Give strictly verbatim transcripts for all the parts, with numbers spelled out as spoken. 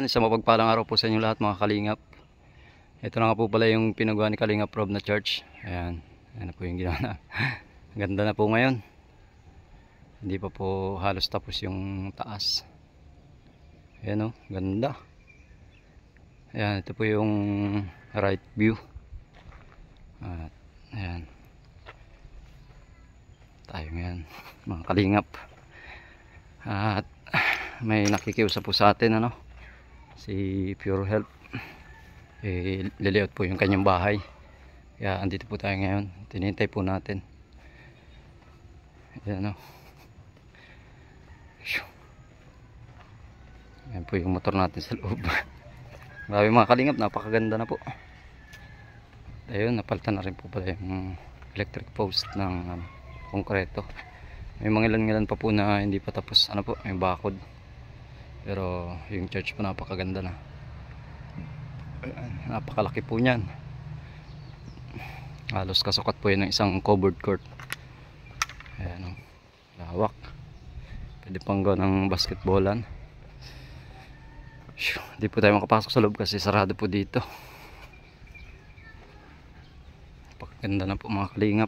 Ayan, isang mapagpalang araw po sa inyo lahat mga kalingap. Ito na nga po pala yung pinagawa ni Kalingap Rob na church. Ayan, ayan na po yung ginawa na. Ganda na po ngayon. Hindi pa po halos tapos yung taas. Ayan o, ganda. Ayan, ito po yung right view. At ayan. Tayo ngayon mga kalingap. At may nakikiusap po sa atin ano, si Pure Health. Eh, liliot po yung kanyang bahay. Kaya andito po tayo ngayon. Tinintay po natin. Ayan o. Ayan po yung motor natin sa loob. Marami mga kalingap, napakaganda na po. Ayun, napalitan na rin po pala yung electric post ng ano, konkreto. May mga ilan-ilan pa po na hindi pa tapos ano po, may bakod. Pero yung church po napakaganda na. Napakalaki po niyan. Halos kasukat po yun ng isang covered court. Ayan o, lawak. Pwede pang gawa ng basketballan. Hindi po tayo makapasok sa loob kasi sarado po dito. Napakaganda na po mga kalingap.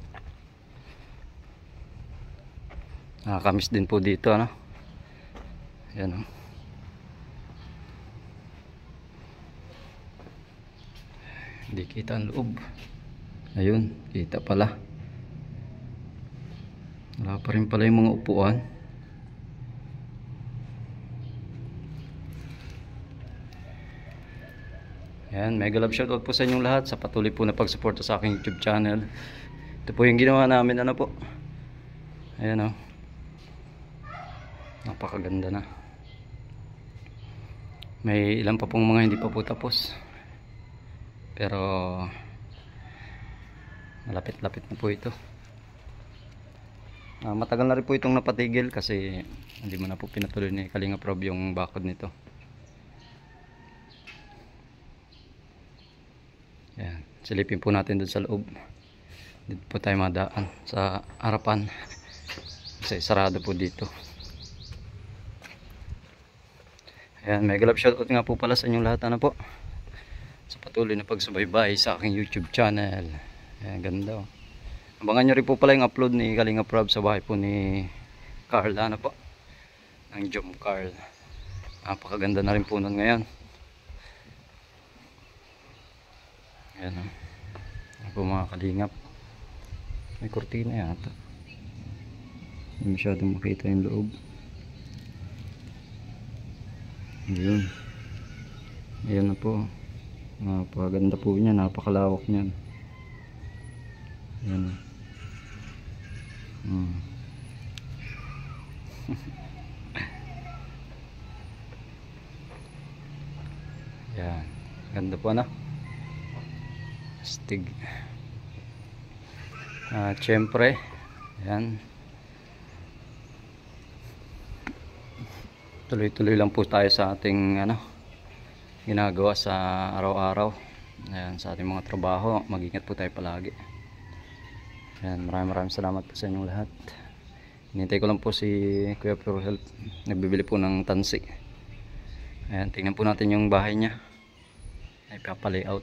Nakakamiss din po dito ano. Ayan o. Hindi kita ang loob. Ayun, kita pala. Wala pa rin pala yung mga upuan. Ayan, mega love shoutout po sa inyong lahat sa patuloy po na pagsuporta sa aking YouTube channel. Ito po yung ginawa namin ano po. Ayan o. Napakaganda na. May ilan pa pong mga hindi pa po tapos. Pero malapit-lapit na po ito. Uh, matagal na rin po itong napatigil kasi hindi mo na po pinatuloy ni Kalingap Rob yung bakod nito. Ayan, silipin po natin doon sa loob. Dito po tayo madaan sa harapan kasi sarado po dito. Ayan, mega love shoutout nga po pala sa inyong lahat ano po, sa patuloy na pagsubaybay sa aking YouTube channel. Ayan, ganda oh. Abangan nyo rin po pala yung upload ni Kalingap Rob sa bahay po ni Carl ano po, ng Jom Carl. Napakaganda na rin po nun ngayon. Ayan o. Ayan po mga kalingap. May kurtina yata. Hindi masyadong makita yung loob. Ayun. Ayan na po. Napakaganda po niya. Napakalawak niyan. Ayan o. Hmm. Ayan. Ganda po na. Stig. At uh, syempre, ayan. Tuloy-tuloy lang po tayo sa ating ano, ginagawa sa araw-araw. Ayan, sa ating mga trabaho. Mag-ingat po tayo palagi. Ayan, maraming maraming salamat po sa inyong lahat. Hinintay ko lang po si Kuya Pure Health. Nagbibili po ng tansi. Ayan, tingnan po natin yung bahay niya. Ay papa-layout.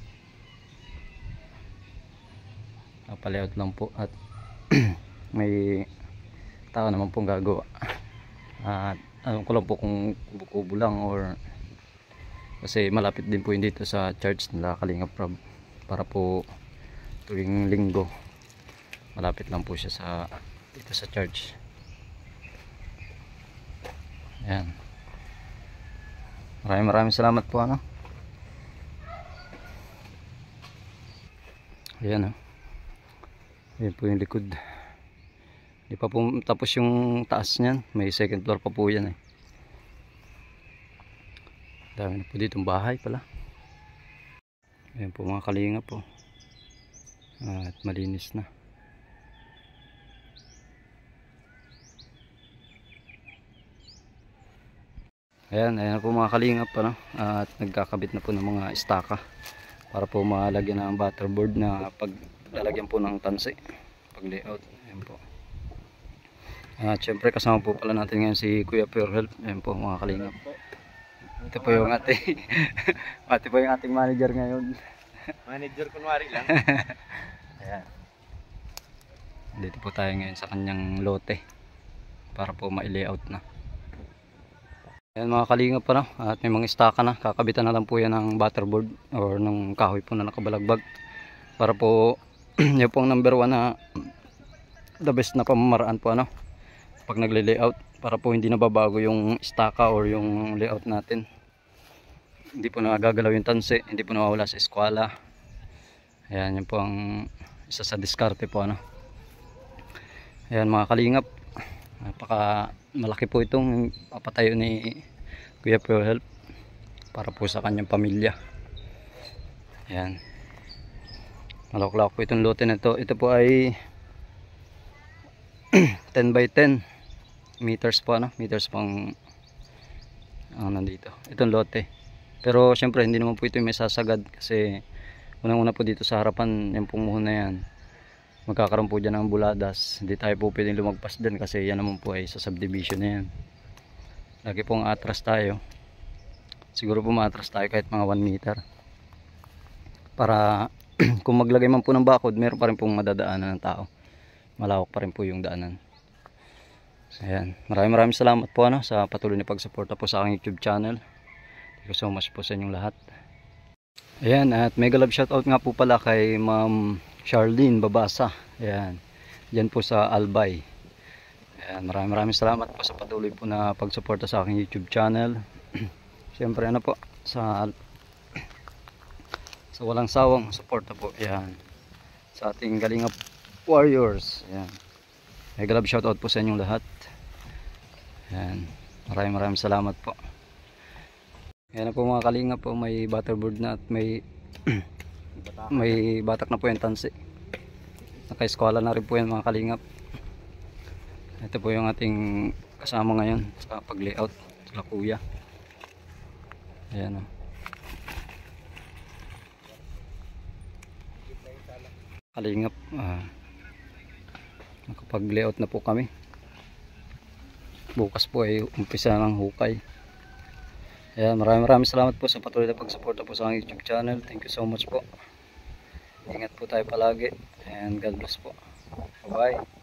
Papa-layout lang po at may tao naman pong gagawa. At alam ko lang po kung kubo-kubo lang or kasi malapit din po yun dito sa church nila Kalingap Rob. Para po tuwing linggo malapit lang po siya sa dito sa church. Ayan. Maraming maraming salamat po ano. Ayan o. Ayan po yung likod. Hindi pa po tapos yung taas niyan. May second floor pa po yan eh. Dami na po ditong bahay pala. Ayan po mga kalingap po. At malinis na. Ayan, ayan po mga kalingap ano? At nagkakabit na po ng mga istaka para po malagyan ng butterboard na paglalagyan po ng tansi pag layout. Ayan po. At syempre kasama po pala natin ngayon si Kuya Pure Health. Ayan po mga kalingap. Ito po yung ating ate po yung ating manager ngayon. Manager kunwari lang. Ayan. Dito po tayo ngayon sa kanyang lote para po ma-layout na. Ayan mga kalingap pa, no? At may mga istaka na. Kakabitan na lang po yan ng butterboard or ng kahoy po na nakabalagbag para po yun po ang number one na the best na pamamaraan po, ano, pag nagle-layout, para po hindi nababago yung istaka or yung layout natin. Hindi po nagagalaw yung tansi, hindi po nawawala sa eskwela. Ayan, yun po ang isa sa diskarte po, ano. Ayan mga kalingap, napaka malaki po itong papatayo ni Kuya ProHelp para po sa kanyang pamilya. Ayan, malawak-lawak po itong lote na ito. Ito po ay ten by ten meters po, ano, meters pang ang nandito itong lote. Pero syempre hindi naman po ito may sasagad kasi unang-una po dito sa harapan yung pumuhon na yan, magkakaroon po dyan ng buladas. Hindi tayo po pwedeng lumagpas dyan kasi yan naman po ay sa subdivision na yan. Lagi pong atras tayo, siguro po maatras tayo kahit mga one meter para kung maglagay man po ng bakod, meron pa rin pong madadaanan ng tao, malawak pa rin po yung daanan. Ayan, maraming maraming salamat po, ano, sa patuloy na pagsuporta po sa aking YouTube channel. Thank you so much po sa inyong lahat. Ayan, at mega love shoutout nga po pala kay Ma'am Charlene Babasa. Ayan, dyan po sa Albay. Ayan, maraming maraming salamat po sa patuloy po na pagsuporta sa aking YouTube channel. Siyempre ano po, sa sa walang sawang suporta po. Ayan, sa ating Kalingap Warriors. Ayan, mega love shoutout po sa inyong lahat. Ayan, maraming maraming salamat po. Ayan na po mga kalingap po, may butterboard na at may may batak na po yung tansi. Naka-eskwela na rin po yan mga kalingap. Ito po yung ating kasama ngayon sa pag-layout, sa kuya. Ayan o. Kalingap, ah, nakapag-layout na po kami. Bukas po ay umpisa ng hukay. Ayan, maraming maraming salamat po sa patuloy na pagsuporta po sa aking YouTube channel. Thank you so much po. Ingat po tayo palagi and God bless po. Bye bye.